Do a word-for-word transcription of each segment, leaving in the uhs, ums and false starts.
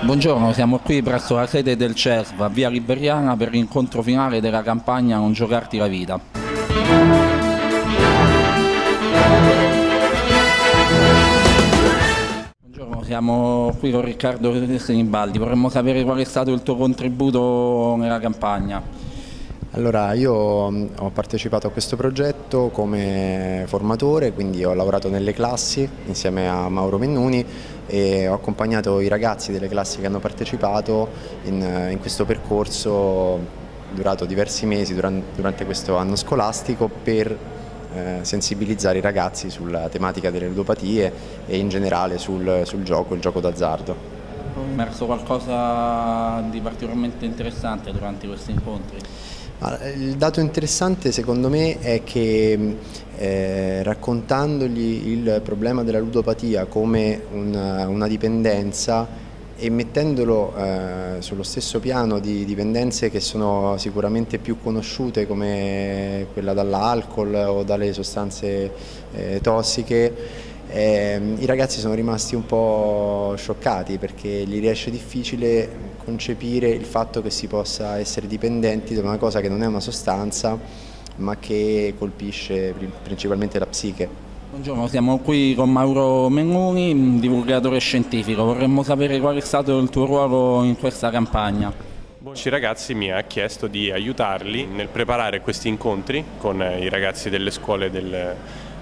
Buongiorno, siamo qui presso la sede del C E S V a Via Liberiana per l'incontro finale della campagna Non giocarti la vita. Buongiorno, siamo qui con Riccardo Sinibaldi. Vorremmo sapere qual è stato il tuo contributo nella campagna. Allora, io ho partecipato a questo progetto come formatore, quindi ho lavorato nelle classi insieme a Mauro Mennuni e ho accompagnato i ragazzi delle classi che hanno partecipato in, in questo percorso durato diversi mesi durante, durante questo anno scolastico per eh, sensibilizzare i ragazzi sulla tematica delle ludopatie e in generale sul, sul gioco, il gioco d'azzardo. È emerso qualcosa di particolarmente interessante durante questi incontri? Il dato interessante secondo me è che eh, raccontandogli il problema della ludopatia come una, una dipendenza e mettendolo eh, sullo stesso piano di dipendenze che sono sicuramente più conosciute come quella dall'alcol o dalle sostanze eh, tossiche, Eh, i ragazzi sono rimasti un po' scioccati perché gli riesce difficile concepire il fatto che si possa essere dipendenti da una cosa che non è una sostanza ma che colpisce principalmente la psiche. Buongiorno, siamo qui con Mauro Mennuni, divulgatore scientifico. Vorremmo sapere qual è stato il tuo ruolo in questa campagna. I ragazzi mi ha chiesto di aiutarli nel preparare questi incontri con i ragazzi delle scuole del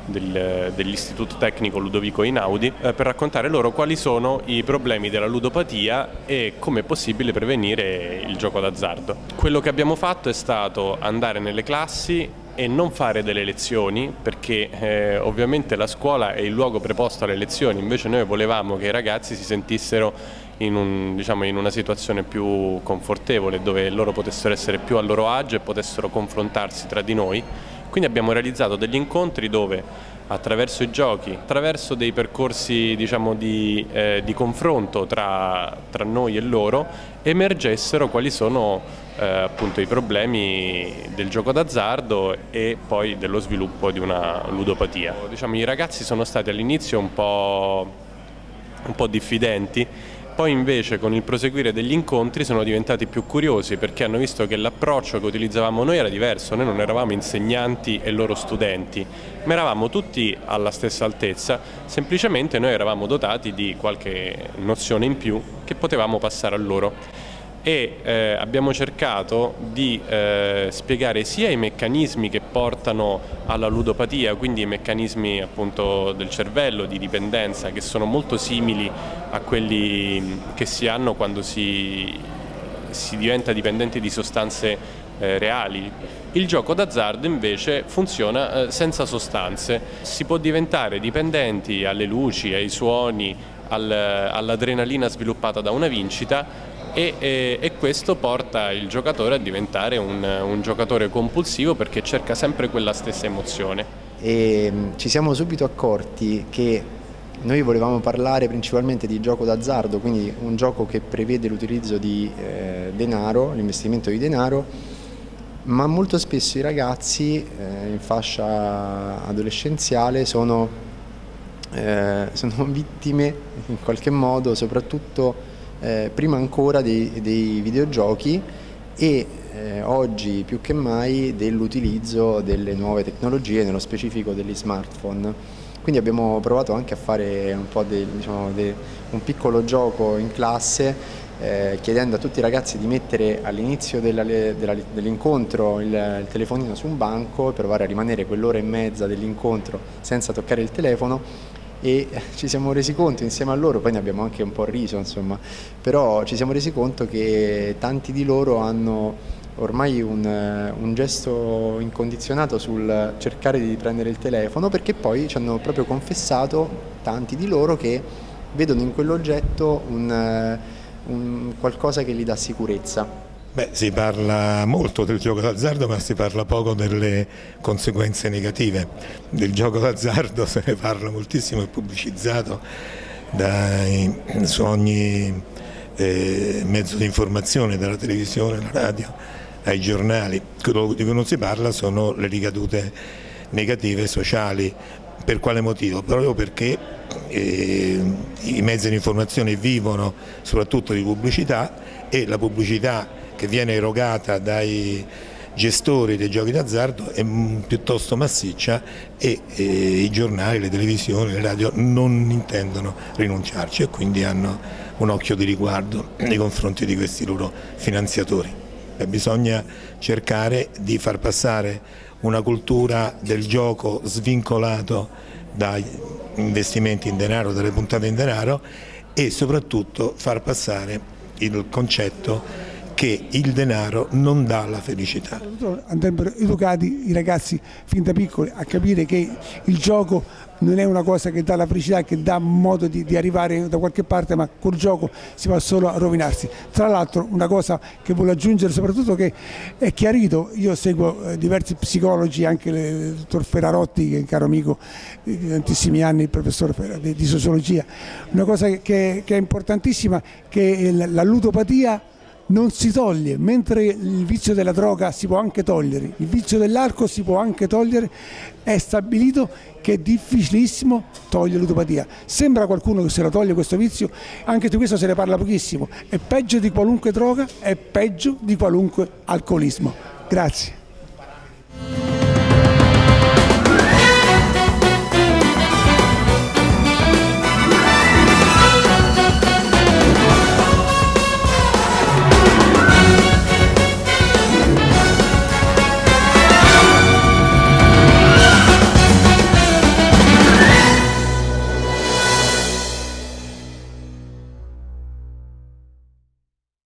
Del, dell'Istituto Tecnico Ludovico Einaudi eh, per raccontare loro quali sono i problemi della ludopatia e come è possibile prevenire il gioco d'azzardo. Quello che abbiamo fatto è stato andare nelle classi e non fare delle lezioni perché eh, ovviamente la scuola è il luogo preposto alle lezioni, invece noi volevamo che i ragazzi si sentissero in, un, diciamo, in una situazione più confortevole dove loro potessero essere più a loro agio e potessero confrontarsi tra di noi. Quindi abbiamo realizzato degli incontri dove attraverso i giochi, attraverso dei percorsi diciamo, di, eh, di confronto tra, tra noi e loro, emergessero quali sono eh, appunto i problemi del gioco d'azzardo e poi dello sviluppo di una ludopatia. Diciamo, i ragazzi sono stati all'inizio un po', un po' diffidenti. Poi invece con il proseguire degli incontri sono diventati più curiosi perché hanno visto che l'approccio che utilizzavamo noi era diverso, noi non eravamo insegnanti e loro studenti, ma eravamo tutti alla stessa altezza, semplicemente noi eravamo dotati di qualche nozione in più che potevamo passare a loro. E eh, abbiamo cercato di eh, spiegare sia i meccanismi che portano alla ludopatia, quindi i meccanismi appunto del cervello, di dipendenza, che sono molto simili a quelli che si hanno quando si, si diventa dipendenti di sostanze eh, reali. Il gioco d'azzardo invece funziona eh, senza sostanze, si può diventare dipendenti alle luci, ai suoni, al, all'adrenalina sviluppata da una vincita. E, e, e questo porta il giocatore a diventare un, un giocatore compulsivo perché cerca sempre quella stessa emozione. E ci siamo subito accorti che noi volevamo parlare principalmente di gioco d'azzardo, quindi un gioco che prevede l'utilizzo di eh, denaro, l'investimento di denaro, ma molto spesso i ragazzi eh, in fascia adolescenziale sono, eh, sono vittime in qualche modo, soprattutto Eh, prima ancora dei, dei videogiochi e eh, oggi più che mai dell'utilizzo delle nuove tecnologie, nello specifico degli smartphone. Quindi abbiamo provato anche a fare un po' de, diciamo, de, un piccolo gioco in classe eh, chiedendo a tutti i ragazzi di mettere all'inizio dell'incontro il, il telefonino su un banco e provare a rimanere quell'ora e mezza dell'incontro senza toccare il telefono. E ci siamo resi conto insieme a loro, poi ne abbiamo anche un po' riso insomma, però ci siamo resi conto che tanti di loro hanno ormai un, un gesto incondizionato sul cercare di prendere il telefono, perché poi ci hanno proprio confessato tanti di loro che vedono in quell'oggetto un, un qualcosa che gli dà sicurezza. Beh, si parla molto del gioco d'azzardo, ma si parla poco delle conseguenze negative. Del gioco d'azzardo se ne parla moltissimo, è pubblicizzato dai, su ogni eh, mezzo di informazione, dalla televisione, alla radio, ai giornali. Quello di cui non si parla sono le ricadute negative sociali. Per quale motivo? Proprio perché eh, i mezzi di informazione vivono soprattutto di pubblicità, e la pubblicità che viene erogata dai gestori dei giochi d'azzardo è piuttosto massiccia, e eh, i giornali, le televisioni, le radio non intendono rinunciarci, e quindi hanno un occhio di riguardo nei confronti di questi loro finanziatori. E bisogna cercare di far passare una cultura del gioco svincolato dai investimenti in denaro, dalle puntate in denaro, e soprattutto far passare il concetto che il denaro non dà la felicità. Andrebbero educati i ragazzi fin da piccoli a capire che il gioco non è una cosa che dà la felicità, che dà modo di, di arrivare da qualche parte, ma col gioco si va solo a rovinarsi. Tra l'altro una cosa che voglio aggiungere, soprattutto, che è chiarito, io seguo eh, diversi psicologi, anche il dottor Ferrarotti, che è un caro amico di tantissimi anni, il professore di, di sociologia, una cosa che, che è importantissima, che la ludopatia non si toglie, mentre il vizio della droga si può anche togliere, il vizio dell'alcol si può anche togliere. È stabilito che è difficilissimo togliere la ludopatia. Sembra qualcuno che se lo toglie questo vizio, anche di questo se ne parla pochissimo, è peggio di qualunque droga, è peggio di qualunque alcolismo. Grazie.